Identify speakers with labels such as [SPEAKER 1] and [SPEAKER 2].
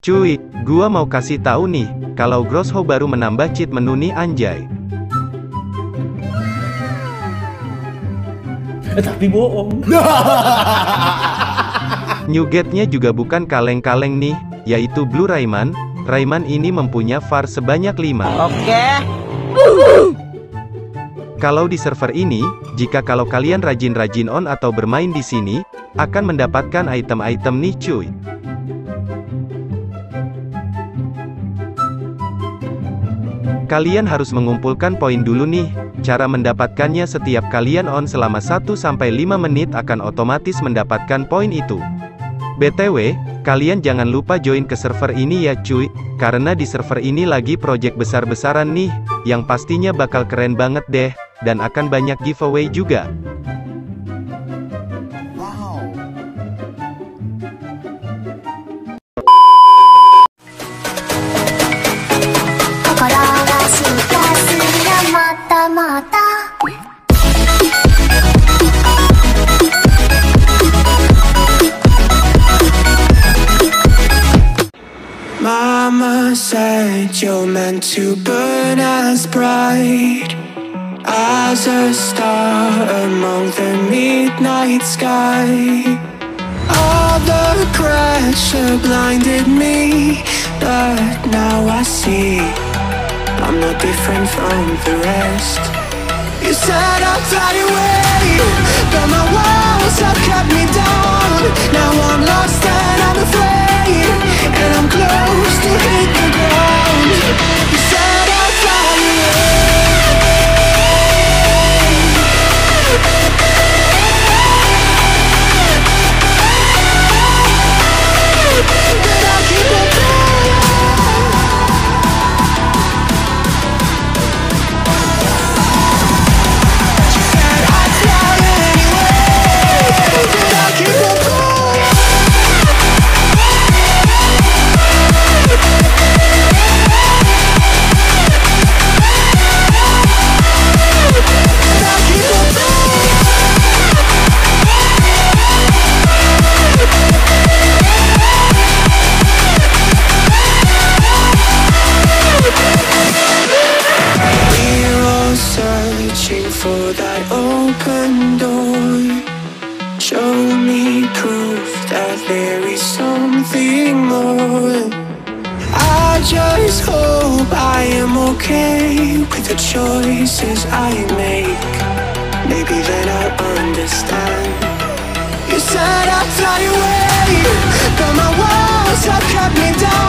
[SPEAKER 1] Cuy, gua mau kasih tahu nih, kalau Grosho baru menambah cheat menu nih anjay.
[SPEAKER 2] Tapi bohong.
[SPEAKER 1] New Gate-nya juga bukan kaleng-kaleng nih, yaitu Blue Rayman. Rayman ini mempunyai VAR sebanyak 5.
[SPEAKER 3] Oke.
[SPEAKER 1] Kalau di server ini, kalau kalian rajin-rajin on atau bermain di sini, akan mendapatkan item-item nih cuy. Kalian harus mengumpulkan poin dulu nih. Cara mendapatkannya setiap kalian on selama 1-5 menit akan otomatis mendapatkan poin itu. BTW, kalian jangan lupa join ke server ini ya cuy, karena di server ini lagi project besar-besaran nih, yang pastinya bakal keren banget deh, dan akan banyak giveaway juga.
[SPEAKER 4] Mama said you're meant to burn as bright as a star among the midnight sky. All the pressure blinded me, but now I see I'm no different from the rest. You said I'd fly away, but my walls have kept me down. Now I'm lost and I'm afraid, and I'm close to hit the ground. You said I'd fly away, but I'll keep on flying. You said I'd fly anyway, but I'll keep on flying. Searching for that open door. Show me proof that there is something more. I just hope I am okay with the choices I make. Maybe then I'll understand. You said I'd fly away, but my walls have kept me down.